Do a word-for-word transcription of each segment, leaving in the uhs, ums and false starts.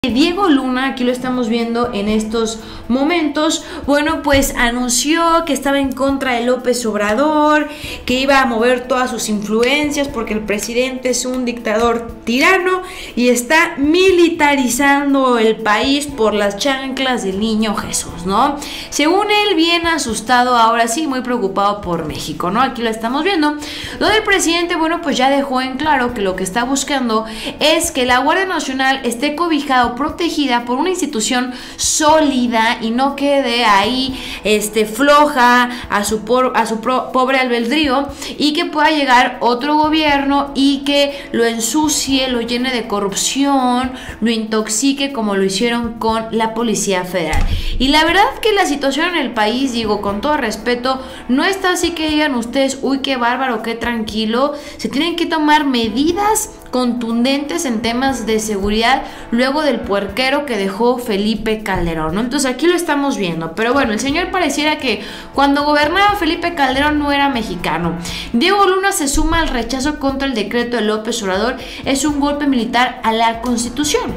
Diego Luna, aquí lo estamos viendo en estos momentos, bueno, pues anunció que estaba en contra de López Obrador, que iba a mover todas sus influencias porque el presidente es un dictador tirano y está militarizando el país por las chanclas del niño Jesús, ¿no? Según él, bien asustado, ahora sí, muy preocupado por México, ¿no? Aquí lo estamos viendo, donde el presidente, bueno, pues ya dejó en claro que lo que está buscando es que la Guardia Nacional esté cobijada, protegida por una institución sólida y no quede ahí este, floja a su, por, a su pro, pobre albedrío, y que pueda llegar otro gobierno y que lo ensucie, lo llene de corrupción, lo intoxique como lo hicieron con la Policía Federal. Y la verdad que la situación en el país, digo con todo respeto, no está así que digan ustedes, uy, qué bárbaro, qué tranquilo. Se tienen que tomar medidas contundentes en temas de seguridad luego del puerquero que dejó Felipe Calderón, ¿no? Entonces aquí lo estamos viendo, pero bueno, el señor pareciera que cuando gobernaba Felipe Calderón no era mexicano. Diego Luna se suma al rechazo contra el decreto de López Obrador, es un golpe militar a la Constitución.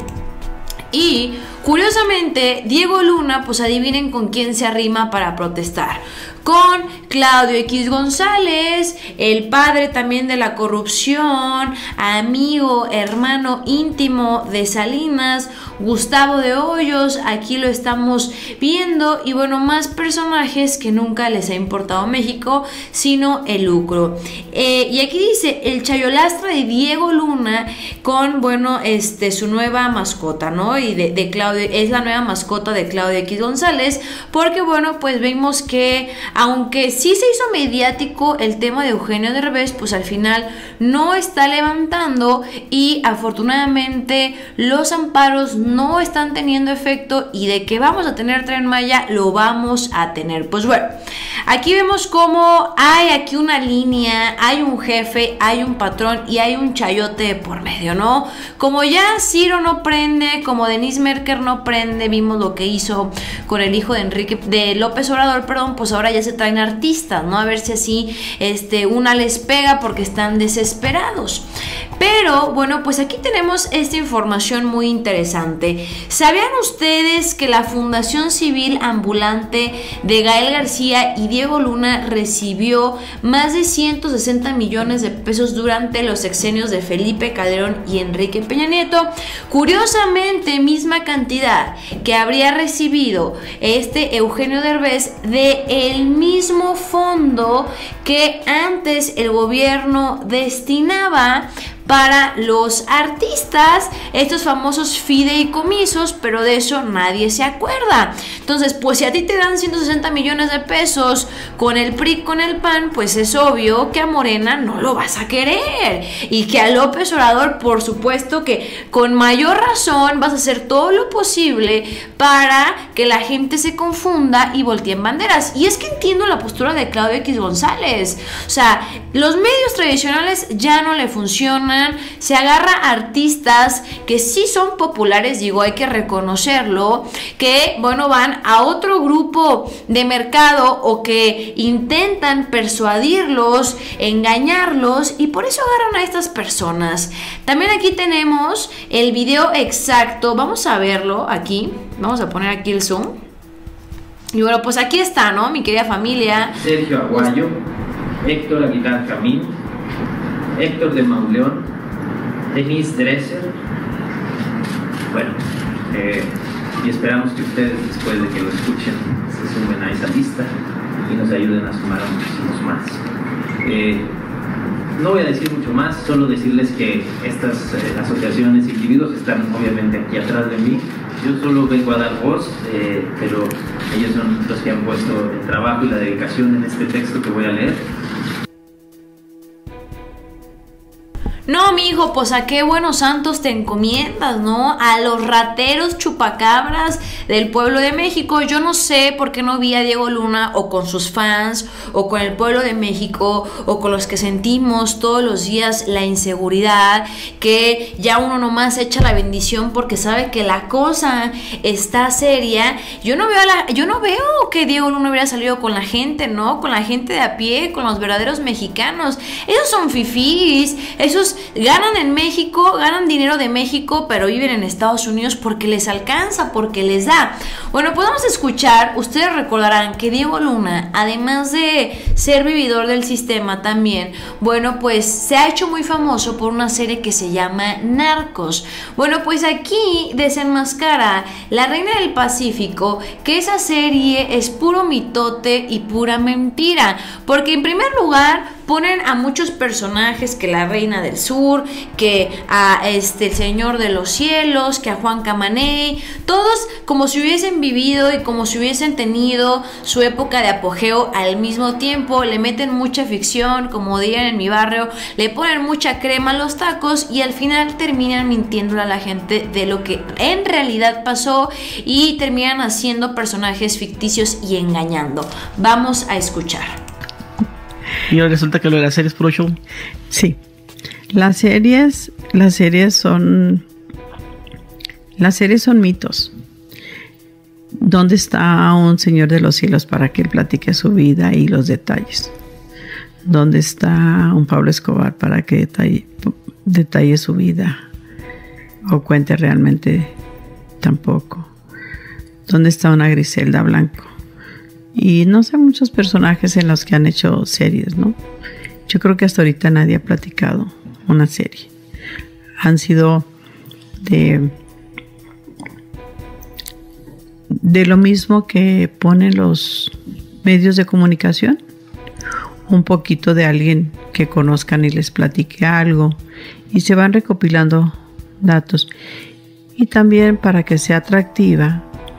Y curiosamente, Diego Luna, pues adivinen con quién se arrima para protestar. Con Claudio X González, el padre también de la corrupción, amigo, hermano íntimo de Salinas, Gustavo de Hoyos, aquí lo estamos viendo, y bueno, más personajes que nunca les ha importado México, sino el lucro. Eh, y aquí dice, el chayolastra de Diego Luna con, bueno, este, su nueva mascota, ¿no? Y de, de Claudio, es la nueva mascota de Claudio X González, porque bueno, pues vemos que aunque sí se hizo mediático el tema de Eugenio Derbez, pues al final no está levantando y afortunadamente los amparos no están teniendo efecto, y de que vamos a tener Tren Maya, lo vamos a tener. Pues bueno, aquí vemos cómo hay aquí una línea, hay un jefe, hay un patrón y hay un chayote de por medio, ¿no? Como ya Ciro no prende, como Denise Merker no prende, vimos lo que hizo con el hijo de Enrique, de López Obrador, perdón, pues ahora ya se traen artistas, ¿no? A ver si así este, una les pega porque están desesperados. Pero bueno, pues aquí tenemos esta información muy interesante. ¿Sabían ustedes que la Fundación Civil Ambulante de Gael García y Diego Luna recibió más de ciento sesenta millones de pesos durante los sexenios de Felipe Calderón y Enrique Peña Nieto? Curiosamente, misma cantidad que habría recibido este Eugenio Derbez de el mismo fondo que antes el gobierno destinaba para los artistas, estos famosos fideicomisos, pero de eso nadie se acuerda. Entonces, pues si a ti te dan ciento sesenta millones de pesos con el P R I, con el P A N, pues es obvio que a Morena no lo vas a querer, y que a López Obrador, por supuesto que con mayor razón vas a hacer todo lo posible para que la gente se confunda y volteen banderas. Y es que entiendo la postura de Claudio X González, o sea, los medios tradicionales ya no le funcionan. Se agarra a artistas que sí son populares, digo, hay que reconocerlo, que bueno, van a otro grupo de mercado o que intentan persuadirlos, engañarlos, y por eso agarran a estas personas. También aquí tenemos el video exacto, vamos a verlo aquí, vamos a poner aquí el zoom. Y bueno, pues aquí está, ¿no? Mi querida familia. Sergio Aguayo, Héctor Aguilar Camín, Héctor de Mauleón, Denise Dresser. Bueno, eh, y esperamos que ustedes, después de que lo escuchen, se sumen a esa lista y nos ayuden a sumar a muchísimos más. Eh, no voy a decir mucho más, solo decirles que estas eh, asociaciones e individuos están obviamente aquí atrás de mí. Yo solo vengo a dar voz, eh, pero ellos son los que han puesto el trabajo y la dedicación en este texto que voy a leer. No, mi hijo, pues a qué buenos santos te encomiendas, ¿no? A los rateros chupacabras del pueblo de México. Yo no sé por qué no vi a Diego Luna o con sus fans o con el pueblo de México o con los que sentimos todos los días la inseguridad, que ya uno nomás echa la bendición porque sabe que la cosa está seria. Yo no veo a la, yo no veo que Diego Luna hubiera salido con la gente, ¿no? Con la gente de a pie, con los verdaderos mexicanos. Esos son fifís, esos muchos ganan en México, ganan dinero de México, pero viven en Estados Unidos porque les alcanza, porque les da. Bueno, pues vamos a escuchar. Ustedes recordarán que Diego Luna, además de ser vividor del sistema también, bueno, pues se ha hecho muy famoso por una serie que se llama Narcos. Bueno, pues aquí desenmascara La Reina del Pacífico que esa serie es puro mitote y pura mentira, porque en primer lugar ponen a muchos personajes, que la Reina del Sur, que a este el Señor de los Cielos, que a Juan Camaney, todos como si hubiesen vivido y como si hubiesen tenido su época de apogeo al mismo tiempo. Le meten mucha ficción, como dirían en mi barrio, le ponen mucha crema a los tacos y al final terminan mintiéndole a la gente de lo que en realidad pasó y terminan haciendo personajes ficticios y engañando. Vamos a escuchar. Y ahora resulta que lo de las series puro show. Sí, las series, las series son, las series son mitos. ¿Dónde está un Señor de los Cielos para que él platique su vida y los detalles? ¿Dónde está un Pablo Escobar para que detalle, detalle su vida o cuente realmente? Tampoco. ¿Dónde está una Griselda Blanco? Y no sé, muchos personajes en los que han hecho series, ¿no? Yo creo que hasta ahorita nadie ha platicado una serie. Han sido de, de lo mismo que ponen los medios de comunicación. Un poquito de alguien que conozcan y les platique algo. Y se van recopilando datos. Y también para que sea atractiva,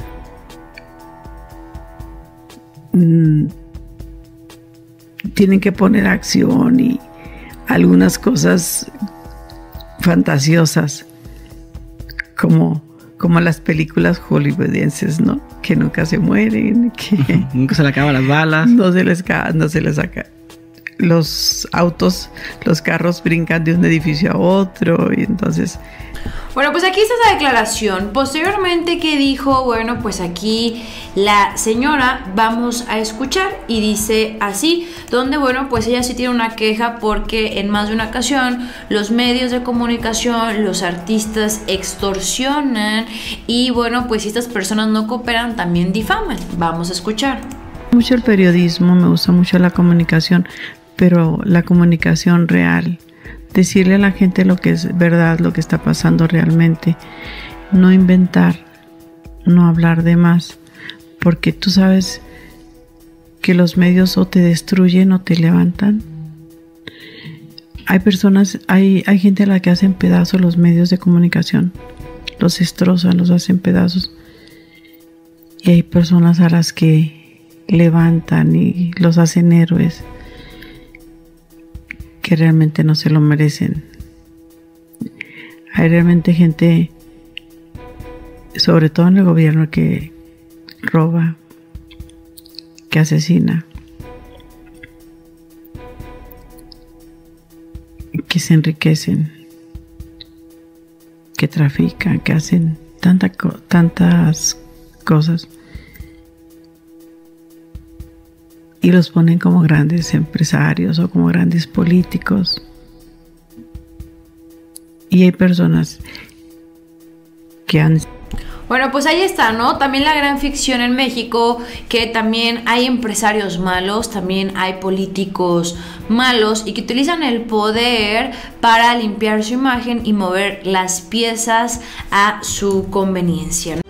tienen que poner acción y algunas cosas fantasiosas como, como las películas hollywoodienses, ¿no? Que nunca se mueren, que nunca se le acaban las balas, no se les no se les saca. Los autos, los carros brincan de un edificio a otro y entonces... Bueno, pues aquí está esa declaración. Posteriormente, ¿qué dijo? Bueno, pues aquí la señora vamos a escuchar y dice así, donde bueno, pues ella sí tiene una queja porque en más de una ocasión los medios de comunicación, los artistas extorsionan y bueno, pues si estas personas no cooperan también difaman. Vamos a escuchar. Mucho el periodismo, me gusta mucho la comunicación, pero la comunicación real. Decirle a la gente lo que es verdad, lo que está pasando realmente. No inventar, no hablar de más. Porque tú sabes que los medios o te destruyen o te levantan. Hay personas, hay, hay gente a la que hacen pedazos los medios de comunicación. Los destrozan, los hacen pedazos. Y hay personas a las que levantan y los hacen héroes, que realmente no se lo merecen. Hay realmente gente, sobre todo en el gobierno, que roba, que asesina, que se enriquecen, que trafican, que hacen tanta, tantas cosas y los ponen como grandes empresarios o como grandes políticos. Y hay personas que han... Bueno, pues ahí está, ¿no? También la gran ficción en México, que también hay empresarios malos, también hay políticos malos y que utilizan el poder para limpiar su imagen y mover las piezas a su conveniencia.